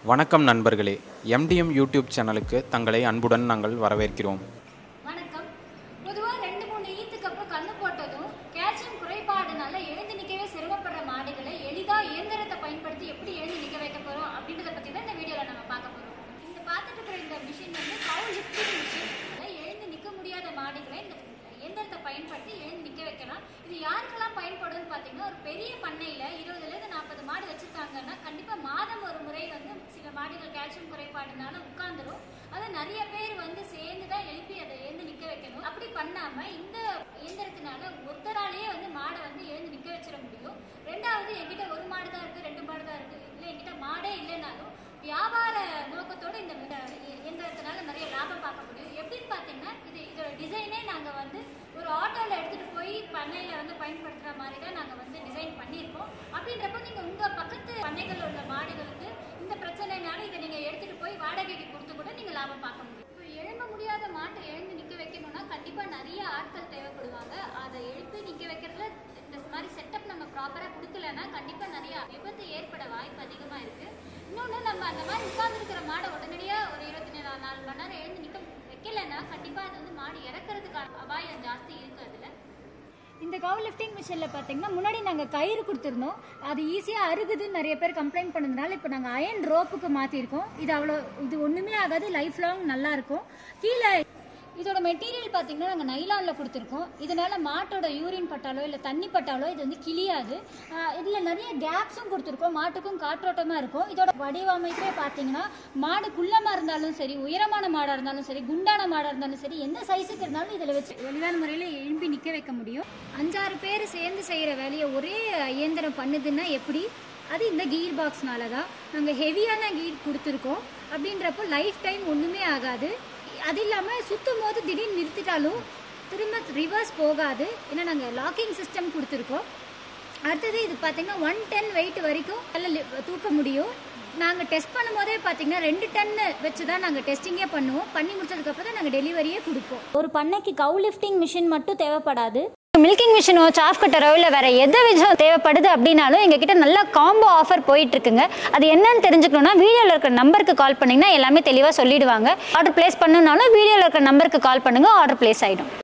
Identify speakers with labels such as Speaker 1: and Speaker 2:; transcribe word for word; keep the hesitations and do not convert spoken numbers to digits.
Speaker 1: வணக்கம் நண்பர்களே, MTM YouTube சேனலுக்கு தங்களை அன்புடன் நாங்கள் வரவேற்கிறோம்.
Speaker 2: வணக்கம். பொதுவாக ரெண்டு மூணு ஈத்துக்கு அப்புறம் கண்ணு போட்டதும் கால்சியம் குறைபாடுனால எழுந்து நிற்கவே சிரமப்படுற மாடுகளை எளிதாக இயந்திரத்தை பயன்படுத்தி எப்படி எழுந்து நிற்க வைக்க போகிறோம் அப்படின்றத பற்றி தான் இந்த வீடியோவில் நம்ம பார்க்க போகிறோம். இந்த பார்த்துட்டு இருக்கிற இந்த மிஷின் வந்து கவு லிஃப்டிங் மிஷின். எழுந்து நிற்க முடியாத மாடுகளை இந்த இயந்திரத்தை பயன்படுத்தி எழுந்து நிற்க வைக்கலாம். இது யாருக்கெல்லாம் பயன்படுதுன்னு பார்த்தீங்கன்னா, ஒரு பெரிய பண்ணையில் இருபதுலேருந்து நாற்பது மாடு வச்சுருக்காங்கன்னா கண்டிப்பாக மாதம் ஒரு முறை வந்து சில மாடுகள் கால்சியம் குறைபாடுனால உட்கார்ந்துரும். அதை நிறைய பேர் வந்து சேர்ந்து தான் எழுப்பி அதை எழுந்து நிற்க வைக்கணும். அப்படி பண்ணாமல் இந்த இயந்திரத்தினால ஒருத்தராலேயே வந்து மாடை வந்து எழுந்து நிற்க வச்சிட முடியும். ரெண்டாவது, என்கிட்ட ஒரு மாடு தான் இருக்குது, ரெண்டு மாடு தான் இருக்குது, இல்லை என்கிட்ட மாடே இல்லைனாலும் வியாபார நோக்கத்தோடு இந்த இயந்திரத்தினால நிறைய லாபம் பார்க்க முடியும். எப்படின்னு பார்த்தீங்கன்னா, இது இதோட டிசைனே நாங்கள் வந்து ஒரு ஆட்டோவில் எடுத்துகிட்டு போய் பண்ணையில் வந்து பயன்படுத்துகிற மாதிரி தான் நாங்கள் வந்து டிசைன் பண்ணியிருக்கோம். அப்படின்றப்போ நீங்கள் உங்கள் பக்கத்து பண்ணைகளில் உள்ள மாடுகளுக்கு இந்த பிரச்சனைனால இதை நீங்கள் எடுத்துகிட்டு போய் வாடகைக்கு கொடுத்து கூட நீங்கள் லாபம் பார்க்க முடியும். இப்போ எழும்ப முடியாத மாட்டை எழுந்து நிற்க வைக்கணும்னா கண்டிப்பாக நிறைய ஆட்கள் தேவைப்படுவாங்க. அதை எழுப்பி நிற்க வைக்கிறதுல இந்த மாதிரி செட்டப் நம்ம ப்ராப்பராக கொடுக்கலன்னா கண்டிப்பாக நிறைய விபத்து ஏற்பட வாய்ப்பு அதிகமாக இருக்குது. இன்னொன்று, நம்ம அந்த மாதிரி உட்கார்ந்துருக்கிற மாடை உடனடியாக ஒரு இருபத்தி நாலு மணி நேரம் எழுந்து நிற்க வைக்கலைன்னா கண்டிப்பாக அது வந்து மாடு இறக்கிறதுக்கான அபாயம் ஜாஸ்தி இருக்குது. அதில் இந்த கவு லிஃப்டிங் மிஷினில் பார்த்தீங்கன்னா, முன்னாடி நாங்கள் கயிறு கொடுத்துருந்தோம், அது ஈஸியாக அருகுதுன்னு நிறைய பேர் கம்ப்ளைண்ட் பண்ணதுனால இப்போ நாங்கள் அயன் ரோப்புக்கு மாற்றிருக்கோம். இது அவ்வளோ இது ஒன்றுமே ஆகாது, லைஃப் லாங் நல்லாயிருக்கும். கீழே இதோட மெட்டீரியல் பார்த்தீங்கன்னா நாங்கள் நைலானில் கொடுத்துருக்கோம். இதனால் மாட்டோட யூரின் பட்டாலோ இல்லை தண்ணி பட்டாலோ இது வந்து கிளியாது. இதில் நிறைய கேப்ஸும் கொடுத்துருக்கோம், மாட்டுக்கும் காற்றோட்டமாக இருக்கும். இதோட வடிவமைப்பே பார்த்தீங்கன்னா, மாடு குள்ளமாக இருந்தாலும் சரி, உயரமான மாடாக இருந்தாலும் சரி, குண்டான மாடாக இருந்தாலும் சரி, எந்த சைஸுக்கு இருந்தாலும் இதில் வச்சு எளிதான முறையில் எழுப்பி நிற்க வைக்க முடியும். அஞ்சாறு பேர் சேர்ந்து செய்கிற வேலையை ஒரே இயந்திரம் பண்ணுதுன்னா எப்படி? அது இந்த கீர் பாக்ஸ்னால தான். நாங்கள் ஹெவியான கீர் கொடுத்துருக்கோம். அப்படின்றப்போ லைஃப் டைம் ஒன்றுமே ஆகாது. அது இல்லாமல் சுற்றும் போது திடீர்னு நிறுத்திட்டாலும் திரும்ப ரிவர்ஸ் போகாது. ஏன்னா நாங்கள் லாக்கிங் சிஸ்டம் கொடுத்துருக்கோம். அடுத்தது இது பார்த்திங்கன்னா ஒன் டென் வெயிட் வரைக்கும் எல்லாம் தூக்க முடியும். நாங்கள் டெஸ்ட் பண்ணும் போதே பார்த்தீங்கன்னா ரெண்டு டன்னு வச்சு தான் நாங்கள் டெஸ்டிங்கே பண்ணுவோம். பண்ணி முடிச்சதுக்கப்புறம் தான் நாங்கள் டெலிவரியே கொடுப்போம். ஒரு பண்ணைக்கு கவு லிஃப்டிங் மிஷின் மட்டும் தேவைப்படாது. மில்கிங் மிஷினோ சாஃப் கட்டரோ இல்லை வேறு எதை விஷயம் தேவைப்படுது அப்படின்னாலும் எங்ககிட்ட நல்ல காம்போ ஆஃபர் போயிட்டு இருக்குங்க. அது என்னன்னு தெரிஞ்சுக்கணுன்னா வீடியோவில் இருக்கிற நம்பருக்கு கால் பண்ணிங்கன்னா எல்லாமே தெளிவாக சொல்லிடுவாங்க. ஆர்டர் பிளேஸ் பண்ணணுன்னாலும் வீடியோவில் இருக்கிற நம்பருக்கு கால் பண்ணுங்கள், ஆர்டர் பிளேஸ் ஆகிடும்.